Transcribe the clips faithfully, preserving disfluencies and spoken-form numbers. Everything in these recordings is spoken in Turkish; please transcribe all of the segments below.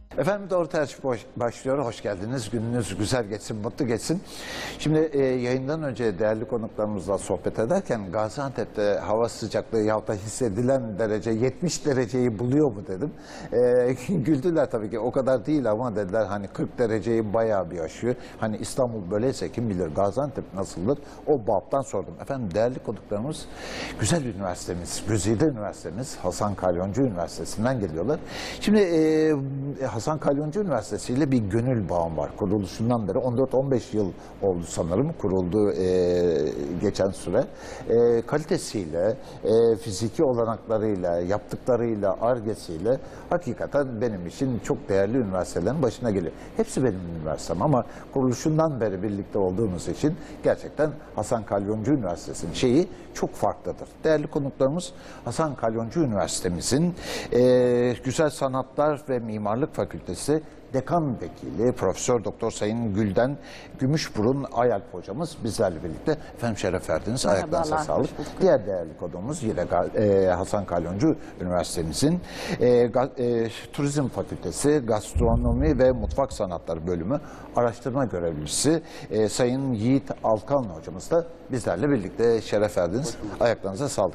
Efendim Doğru Tercih başlıyor. Hoş geldiniz. Gününüz güzel geçsin, mutlu geçsin. Şimdi e, yayından önce değerli konuklarımızla sohbet ederken Gaziantep'te hava sıcaklığı yahut da hissedilen derece yetmiş dereceyi buluyor mu dedim. E, güldüler tabii ki, o kadar değil ama dediler hani kırk dereceyi bayağı bir aşıyor. Hani İstanbul böyleyse kim bilir Gaziantep nasıldır? O babdan sordum. Efendim değerli konuklarımız güzel bir üniversitemiz, güzide üniversitemiz Hasan Kalyoncu Üniversitesi'nden geliyorlar. Şimdi e, Hasan Kalyoncu Üniversitesi ile bir gönül bağım var. Kuruluşundan beri on dört on beş yıl oldu sanırım kurulduğu e, geçen süre. E, kalitesiyle, e, fiziki olanaklarıyla, yaptıklarıyla, Ar-Ge'siyle hakikaten benim için çok değerli üniversitelerin başına geliyor. Hepsi benim üniversitem ama kuruluşundan beri birlikte olduğumuz için gerçekten Hasan Kalyoncu Üniversitesi'nin şeyi çok farklıdır. Değerli konuklarımız Hasan Kalyoncu Üniversitemizin e, Güzel Sanatlar ve Mimarlık Fakültesi Dekan Vekili Profesör Doktor Sayın Gülden Gümüşburun Ayalp hocamız bizlerle birlikte. Efendim şeref verdiniz. Ayaklarınıza sağlık. Diğer değerli konuğumuz yine e, Hasan Kalyoncu Üniversitemizin e, ga, e, Turizm Fakültesi Gastronomi ve Mutfak Sanatları Bölümü Araştırma Görevlisi e, Sayın Yiğit Alkan hocamız da bizlerle birlikte şeref verdiniz. Ayaklarınıza sağlık.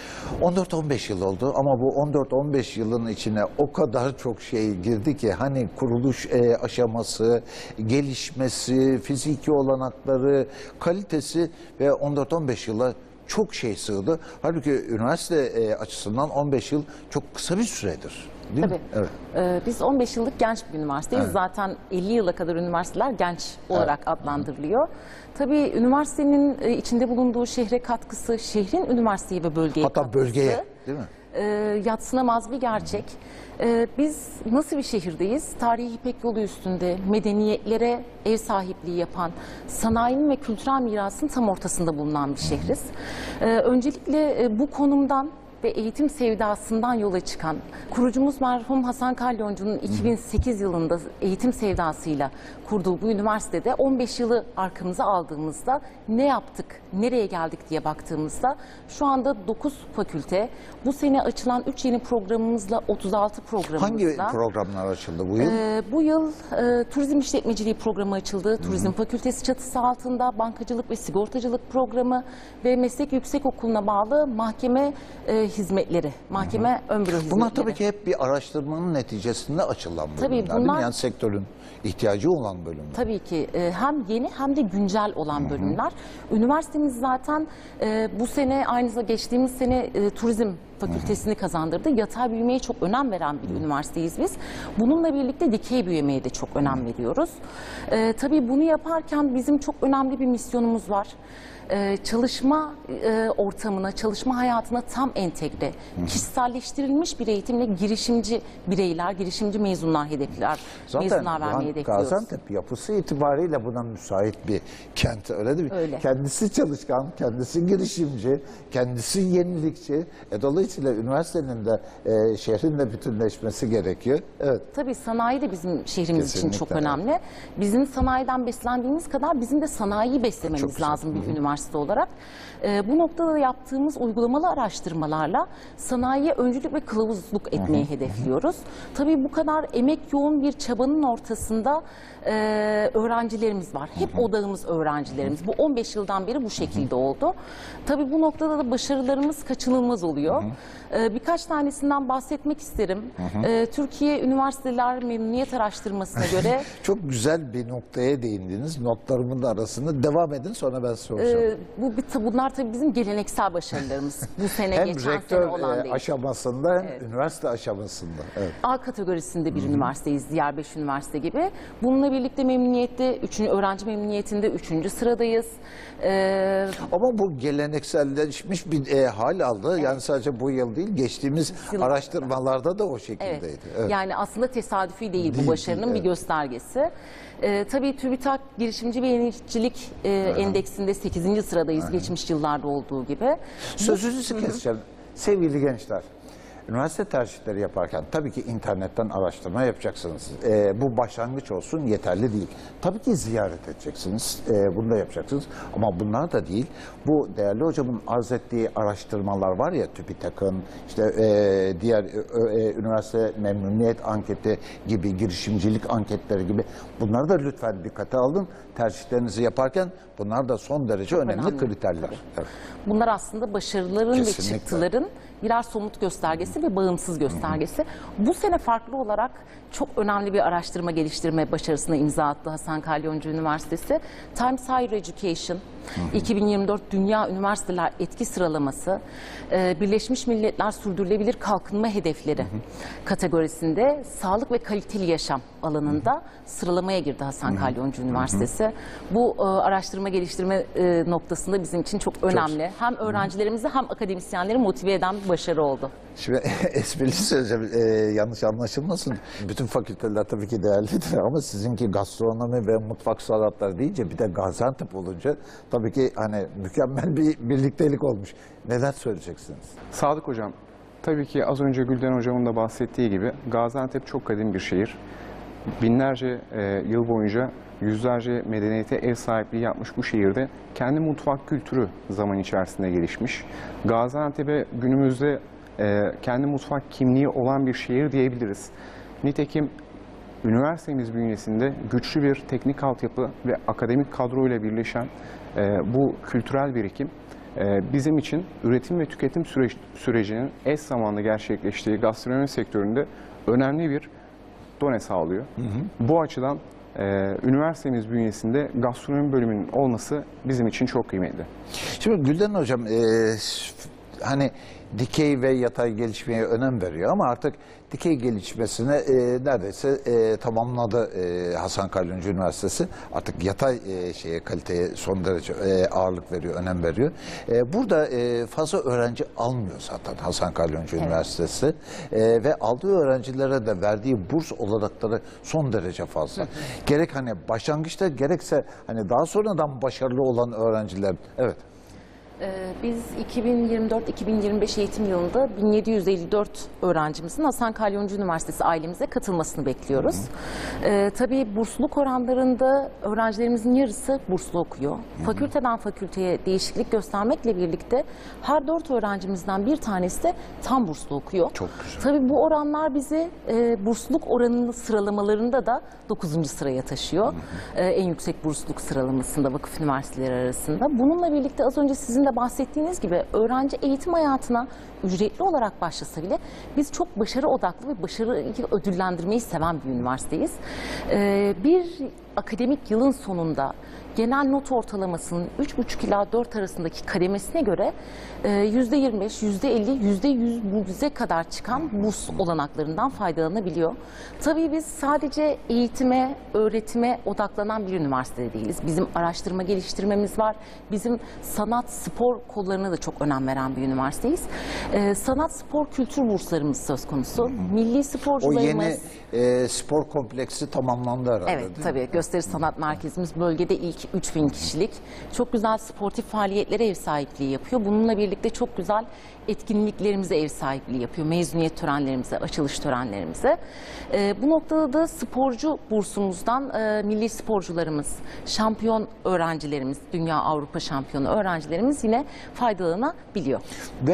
on dört on beş yıl oldu ama bu on dört on beş yılın içine o kadar çok şey girdi ki hani kuruluş e, aşaması, gelişmesi, fiziki olanakları, kalitesi ve on dört on beş yıla çok şey sığdı. Halbuki üniversite e, açısından on beş yıl çok kısa bir süredir. Değil Tabii. Mi? Evet. Ee, biz on beş yıllık genç bir üniversiteyiz. Evet. Zaten elli yıla kadar üniversiteler genç olarak evet. adlandırılıyor. Tabii üniversitenin içinde bulunduğu şehre katkısı, şehrin üniversiteye ve bölgeye Hatta katkısı. bölgeye, değil mi? E, yadsınamaz bir gerçek. E, biz nasıl bir şehirdeyiz? Tarihi İpek Yolu üstünde medeniyetlere ev sahipliği yapan, sanayinin ve kültürel mirasın tam ortasında bulunan bir şehriz. E, öncelikle e, bu konumdan ve eğitim sevdasından yola çıkan kurucumuz merhum Hasan Kalyoncu'nun iki bin sekiz yılında eğitim sevdasıyla kurduğu bu üniversitede on beş yılı arkamıza aldığımızda ne yaptık, nereye geldik diye baktığımızda şu anda dokuz fakülte, bu sene açılan üç yeni programımızla otuz altı programımızla. Hangi programlar açıldı bu yıl? E, bu yıl e, turizm işletmeciliği programı açıldı. Turizm Hı -hı. Fakültesi çatısı altında bankacılık ve sigortacılık programı ve meslek yüksekokulu'na bağlı mahkeme e, hizmetleri, mahkeme Hı -hı. ön büro hizmetleri. Bunlar tabii ki hep bir araştırmanın neticesinde açılan bölümler, tabii bunlar, değil mi? Yani sektörün ihtiyacı olan bölümler. Tabii ki e, hem yeni hem de güncel olan Hı -hı. bölümler. Üniversitemiz zaten e, bu sene aynı zamanda geçtiğimiz sene e, turizm fakültesini Hı -hı. kazandırdı. Yatay büyümeye çok önem veren bir Hı -hı. üniversiteyiz biz. Bununla birlikte dikey büyümeye de çok önem veriyoruz. E, tabii bunu yaparken bizim çok önemli bir misyonumuz var. Ee, çalışma e, ortamına, çalışma hayatına tam entegre, Hı -hı. kişiselleştirilmiş bir eğitimle girişimci bireyler, girişimci mezunlar hedefler, Zaten mezunlar vermeyi hedefliyoruz. Gaziantep yapısı itibariyle buna müsait bir kent, öyle değil mi? Öyle. Kendisi çalışkan, kendisi girişimci, kendisi yenilikçi. E, dolayısıyla üniversitenin de e, şehrin de bütünleşmesi gerekiyor. Evet. Tabii sanayi de bizim şehrimiz Kesinlikle. için çok önemli. Bizim sanayiden beslendiğimiz kadar bizim de sanayiyi beslememiz lazım bir Hı -hı. üniversite olarak. E, bu noktada yaptığımız uygulamalı araştırmalarla sanayiye öncülük ve kılavuzluk etmeyi Hı -hı. hedefliyoruz. Tabii bu kadar emek yoğun bir çabanın ortasında e, öğrencilerimiz var. Hep Hı -hı. odağımız öğrencilerimiz. Bu on beş yıldan beri bu şekilde Hı -hı. oldu. Tabii bu noktada da başarılarımız kaçınılmaz oluyor. Hı -hı. E, birkaç tanesinden bahsetmek isterim. Hı -hı. E, Türkiye Üniversiteler Memnuniyet Araştırması'na göre çok güzel bir noktaya değindiniz. Notlarımın da arasında devam edin, sonra ben soracağım. E, bu bunlar tabii bizim geleneksel başarılarımız. Bu sene hem geçen rektör sene olan değil. aşamasında hem evet. üniversite aşamasında. Evet. A kategorisinde bir Hı -hı. üniversiteyiz, diğer beş üniversite gibi. Bununla birlikte memnuniyette, üçüncü, öğrenci memnuniyetinde üçüncü sıradayız. Ee, Ama bu gelenekselleşmiş bir e, hal aldı. Evet. Yani sadece bu yıl değil, geçtiğimiz Yıllarda. araştırmalarda da o şekildeydi. Evet. Evet. Yani aslında tesadüfi değil, değil bu başarının değil, evet. bir göstergesi. Ee, tabii TÜBİTAK Girişimci ve Yenilikçilik e, Endeksinde sekizinci sıradayız Aha. geçmiş yıllarda olduğu gibi. Sözünüzü keseceğim. Sevgili gençler, üniversite tercihleri yaparken tabii ki internetten araştırma yapacaksınız. E, bu başlangıç olsun, yeterli değil. Tabii ki ziyaret edeceksiniz, e, bunu da yapacaksınız. Ama bunlar da değil. Bu değerli hocamın arz ettiği araştırmalar var ya, TÜBİTAK'ın, işte e, diğer e, e, üniversite memnuniyet anketi gibi, girişimcilik anketleri gibi, bunları da lütfen dikkate alın. Tercihlerinizi yaparken bunlar da son derece önemli, önemli. kriterler. Evet. Bunlar aslında başarıların Kesinlikle. ve çıktıların birer somut göstergesi ve bağımsız göstergesi. Bu sene farklı olarak çok önemli bir araştırma geliştirme başarısına imza attı Hasan Kalyoncu Üniversitesi. Times Higher Education iki bin yirmi dört Dünya Üniversiteler Etki Sıralaması, Birleşmiş Milletler Sürdürülebilir Kalkınma Hedefleri kategorisinde sağlık ve kaliteli yaşam alanında sıralamaya girdi Hasan Kalyoncu Üniversitesi. Bu e, araştırma geliştirme e, noktasında bizim için çok önemli. Hem öğrencilerimizi hem akademisyenleri motive eden bir başarı oldu. Şimdi esprili söyleyeceğim, e, yanlış anlaşılmasın. Bütün fakülteler tabii ki değerlidir ama sizinki gastronomi ve mutfak sanatları deyince, bir de Gaziantep olunca tabii ki hani mükemmel bir birliktelik olmuş. Neler söyleyeceksiniz? Sadık Hocam, tabii ki az önce Gülden Hocam'ın da bahsettiği gibi Gaziantep çok kadim bir şehir. Binlerce e, yıl boyunca yüzlerce medeniyete ev sahipliği yapmış bu şehirde kendi mutfak kültürü zaman içerisinde gelişmiş. Gaziantep'e günümüzde e, kendi mutfak kimliği olan bir şehir diyebiliriz. Nitekim üniversitemiz bünyesinde güçlü bir teknik altyapı ve akademik kadroyla birleşen e, bu kültürel birikim e, bizim için üretim ve tüketim süreç, sürecinin eş zamanlı gerçekleştiği gastronomi sektöründe önemli bir done sağlıyor. Hı hı. Bu açıdan e, üniversitemiz bünyesinde gastronomi bölümünün olması bizim için çok kıymetli. Şimdi Gülden Hocam, e, hani dikey ve yatay gelişmeye önem veriyor ama artık dikey gelişmesine e, neredeyse e, tamamladı e, Hasan Kalyoncu Üniversitesi. Artık yatay e, şeye, kaliteye son derece e, ağırlık veriyor, önem veriyor. E, burada e, fazla öğrenci almıyor zaten Hasan Kalyoncu evet. Üniversitesi e, ve aldığı öğrencilere de verdiği burs olanakları son derece fazla. Hı hı. Gerek hani başlangıçta gerekse hani daha sonradan başarılı olan öğrenciler, evet. Biz iki bin yirmi dört iki bin yirmi beş eğitim yılında bin yedi yüz elli dört öğrencimizin Hasan Kalyoncu Üniversitesi ailemize katılmasını bekliyoruz. Hı hı. Ee, tabii bursluluk oranlarında öğrencilerimizin yarısı burslu okuyor. Hı hı. Fakülteden fakülteye değişiklik göstermekle birlikte her dört öğrencimizden bir tanesi de tam burslu okuyor. Çok güzel. Tabii bu oranlar bizi e, bursluluk oranının sıralamalarında da dokuzuncu sıraya taşıyor. Hı hı. E, en yüksek bursluluk sıralamasında vakıf üniversiteleri arasında. Bununla birlikte az önce sizin de bahsettiğiniz gibi öğrenci eğitim hayatına ücretli olarak başlasa bile biz çok başarı odaklı ve başarıyı ödüllendirmeyi seven bir üniversiteyiz. Ee, bir akademik yılın sonunda genel not ortalamasının üç buçuk ila dört arasındaki kademesine göre yüzde yirmi beş, yüzde elli, yüzde yüze kadar çıkan burs olanaklarından faydalanabiliyor. Tabii biz sadece eğitime, öğretime odaklanan bir üniversite değiliz. Bizim araştırma geliştirmemiz var. Bizim sanat, spor kollarına da çok önem veren bir üniversiteyiz. Ee, sanat, spor, kültür burslarımız söz konusu. Milli sporcularımız... O yeni e, spor kompleksi tamamlandı herhalde. Evet, tabii. Gösteri Sanat Merkezimiz bölgede ilk üç bin kişilik. Çok güzel sportif faaliyetlere ev sahipliği yapıyor. Bununla birlikte çok güzel etkinliklerimize ev sahipliği yapıyor. Mezuniyet törenlerimize, açılış törenlerimize. E, bu noktada da sporcu bursumuzdan e, milli sporcularımız, şampiyon öğrencilerimiz, dünya Avrupa şampiyonu öğrencilerimiz yine faydalanabiliyor. Ve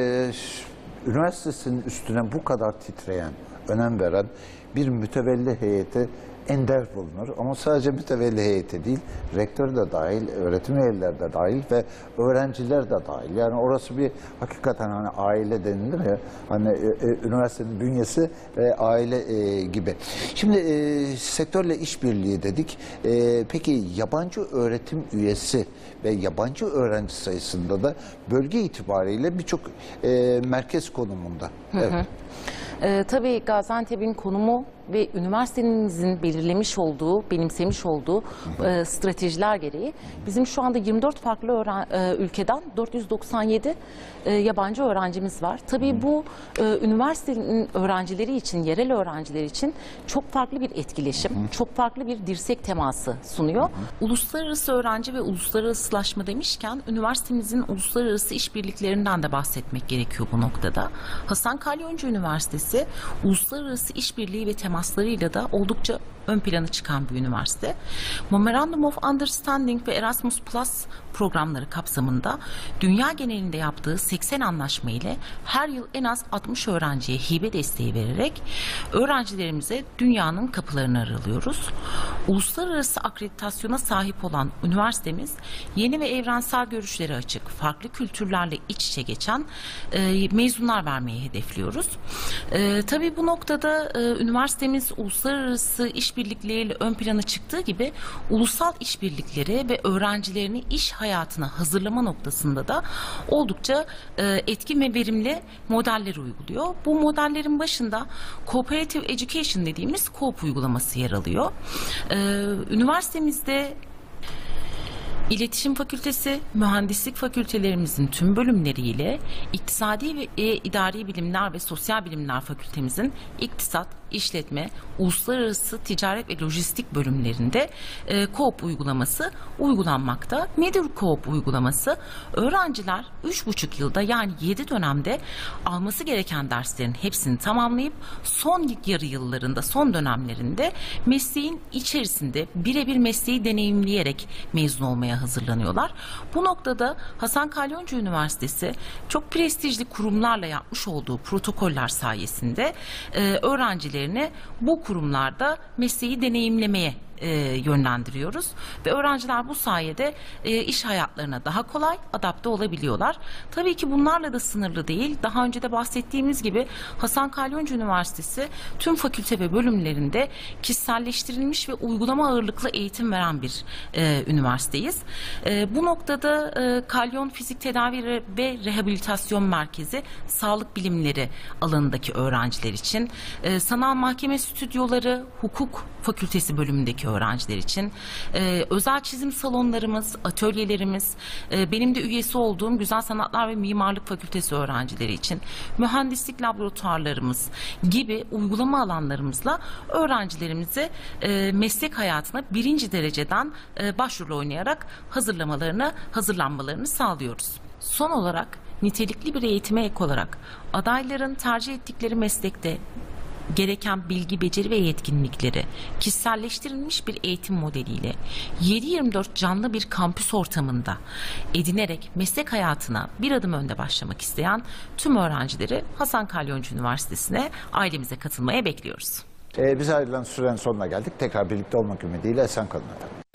e, üniversitesinin üstüne bu kadar titreyen, önem veren bir mütevelli heyeti ender bulunur. Ama sadece mütevelli heyeti değil, rektör de dahil, öğretim üyeleri de dahil ve öğrenciler de dahil. Yani orası bir hakikaten hani aile denilir ya, hani e, e, üniversitenin bünyesi e, aile e, gibi. Şimdi e, sektörle işbirliği dedik. E, peki yabancı öğretim üyesi ve yabancı öğrenci sayısında da bölge itibariyle birçok e, merkez konumunda. Hı hı. Evet. Ee, tabii Gaziantep'in konumu ve üniversitemizin belirlemiş olduğu, benimsemiş olduğu e, stratejiler gereği bizim şu anda yirmi dört farklı öğren, e, ülkeden dört yüz doksan yedi e, yabancı öğrencimiz var. Tabii bu e, üniversitenin öğrencileri için, yerel öğrenciler için çok farklı bir etkileşim, çok farklı bir dirsek teması sunuyor. Uluslararası öğrenci ve uluslararasılaşma demişken üniversitemizin uluslararası işbirliklerinden de bahsetmek gerekiyor bu noktada. Hasan Kalyoncu Üniversitesi uluslararası işbirliği ve temaslarıyla da oldukça ön plana çıkan bir üniversite. Memorandum of Understanding ve Erasmus Plus programları kapsamında dünya genelinde yaptığı seksen anlaşma ile her yıl en az altmış öğrenciye hibe desteği vererek öğrencilerimize dünyanın kapılarını aralıyoruz. Uluslararası akreditasyona sahip olan üniversitemiz yeni ve evrensel görüşleri açık, farklı kültürlerle iç içe geçen e, mezunlar vermeyi hedefliyoruz. E, tabii bu noktada e, üniversitemiz uluslararası işbirlikleriyle ön plana çıktığı gibi ulusal işbirlikleri ve öğrencilerini iş hayatına hazırlama noktasında da oldukça e, etkin ve verimli modeller uyguluyor. Bu modellerin başında Cooperative Education dediğimiz C O O P uygulaması yer alıyor. E, üniversitemizde İletişim Fakültesi, mühendislik fakültelerimizin tüm bölümleriyle İktisadi ve e, İdari Bilimler ve Sosyal Bilimler Fakültemizin İktisat, İşletme, Uluslararası Ticaret ve Lojistik bölümlerinde e, C O O P uygulaması uygulanmakta. Nedir C O O P uygulaması? Öğrenciler üç buçuk yılda yani yedi dönemde alması gereken derslerin hepsini tamamlayıp son yarı yıllarında, son dönemlerinde mesleğin içerisinde birebir mesleği deneyimleyerek mezun olmaya hazırlanıyorlar. Bu noktada Hasan Kalyoncu Üniversitesi çok prestijli kurumlarla yapmış olduğu protokoller sayesinde e, öğrencilerini bu kurumlarda mesleği deneyimlemeye e, yönlendiriyoruz ve öğrenciler bu sayede e, iş hayatlarına daha kolay adapte olabiliyorlar. Tabii ki bunlarla da sınırlı değil. Daha önce de bahsettiğimiz gibi Hasan Kalyoncu Üniversitesi tüm fakülte ve bölümlerinde kişiselleştirilmiş ve uygulama ağırlıklı eğitim veren bir e, üniversiteyiz. E, bu noktada e, Kalyon Fizik Tedavi ve Rehabilitasyon Merkezi sağlık bilimleri alanındaki öğrenciler için, e, sanal mahkeme stüdyoları, hukuk fakültesi bölümündeki öğrenciler için, e, özel çizim salonlarımız, atölyelerimiz, e, benim de üyesi olduğum Güzel Sanatlar ve Mimarlık Fakültesi öğrencileri için, mühendislik laboratuvarlarımız gibi uygulama alanlarımızla öğrencilerimizi e, meslek hayatına birinci dereceden e, başrol oynayarak hazırlamalarını, hazırlanmalarını sağlıyoruz. Son olarak nitelikli bir eğitime ek olarak adayların tercih ettikleri meslekte gereken bilgi, beceri ve yetkinlikleri kişiselleştirilmiş bir eğitim modeliyle yedi yirmi dört canlı bir kampüs ortamında edinerek meslek hayatına bir adım önde başlamak isteyen tüm öğrencileri Hasan Kalyoncu Üniversitesi'ne, ailemize katılmaya bekliyoruz. Ee, biz ayrılan sürenin sonuna geldik. Tekrar birlikte olmak ümidiyle esen kalın efendim.